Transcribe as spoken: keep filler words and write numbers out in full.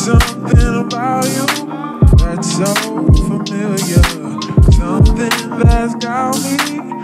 something about you that's so familiar. Something that's got me